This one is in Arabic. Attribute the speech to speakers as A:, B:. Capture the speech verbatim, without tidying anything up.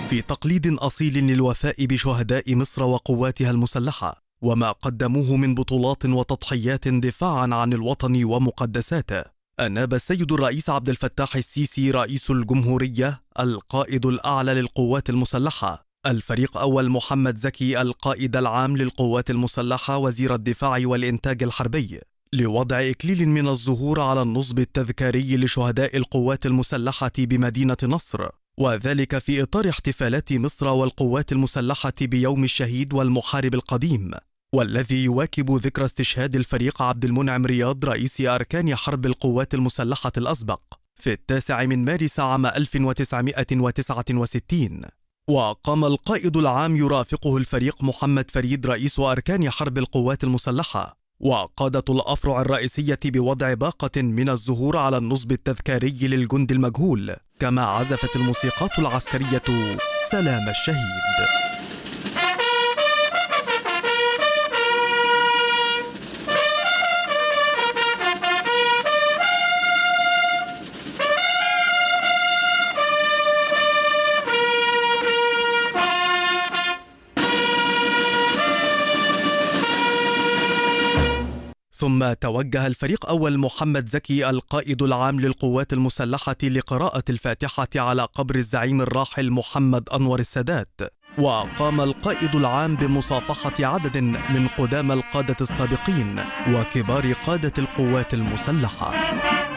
A: في تقليد أصيل للوفاء بشهداء مصر وقواتها المسلحة وما قدموه من بطولات وتضحيات دفاعا عن الوطن ومقدساته، أناب السيد الرئيس عبد الفتاح السيسي رئيس الجمهورية القائد الأعلى للقوات المسلحة الفريق أول محمد زكي القائد العام للقوات المسلحة وزير الدفاع والإنتاج الحربي لوضع إكليل من الزهور على النصب التذكاري لشهداء القوات المسلحة بمدينة نصر، وذلك في إطار احتفالات مصر والقوات المسلحة بيوم الشهيد والمحارب القديم، والذي يواكب ذكرى استشهاد الفريق عبد المنعم رياض رئيس أركان حرب القوات المسلحة الأسبق في التاسع من مارس عام ألف وتسعمائة وتسعة وستين. وقام القائد العام يرافقه الفريق محمد فريد رئيس أركان حرب القوات المسلحة وقادة الأفرع الرئيسية بوضع باقة من الزهور على النصب التذكاري للجند المجهول، كما عزفت الموسيقات العسكرية سلام الشهيد. ثم توجه الفريق أول محمد زكي القائد العام للقوات المسلحة لقراءة الفاتحة على قبر الزعيم الراحل محمد أنور السادات، وقام القائد العام بمصافحة عدد من قدامى القادة السابقين وكبار قادة القوات المسلحة.